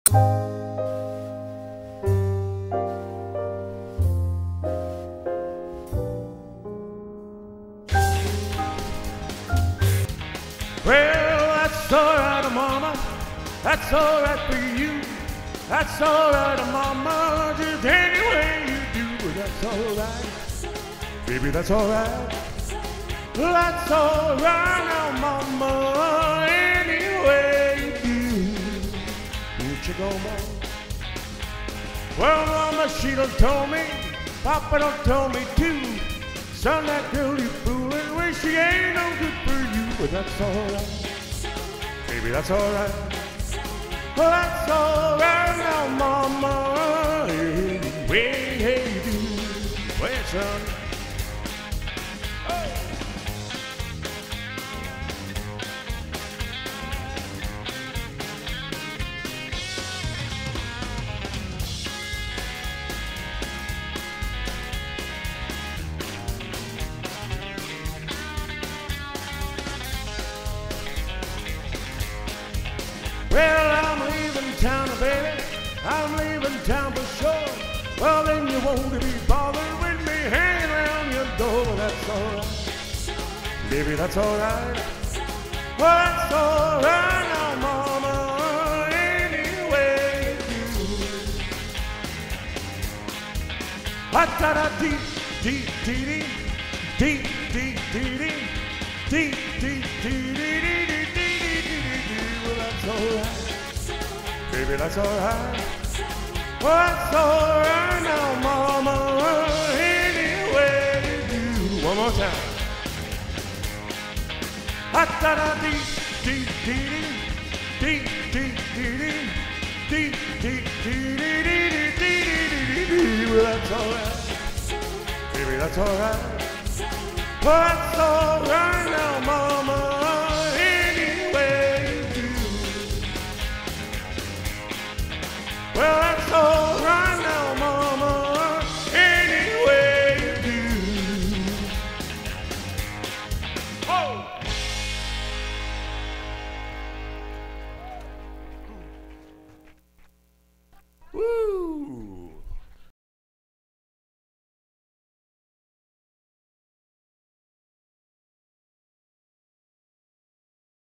Well, that's alright, mama. That's alright for you. That's alright, mama. Just any way you do, but that's alright. Baby, that's alright. That's alright now, mama. Any way you do. What you go, mama? Well, mama, she done told me. Papa done told me too. Son, that girl you fooling with, she ain't no good for you. But that's alright. Baby, that's alright. Well, that's alright now, mama. Hey, hey, you do. Well, son. Oh. Well, I'm leaving town, baby. I'm leaving town for sure. Well, then you won't be bothered with me hanging around your door. But that's alright. Baby, that's alright. Well, that's alright now, mama. Anyway, you. Hot-da-da-dee, dee, dee, dee, dee, dee, dee, dee, dee, dee, dee, dee, dee. That's alright, baby, that's alright. Well, that's alright now, mama. Anyway you do. One more time. Ha-da-da-dee, dee, dee, dee, dee, dee, dee, dee, dee, dee, dee, dee, dee. Well, that's alright, baby, that's alright. Well, that's alright now, mama.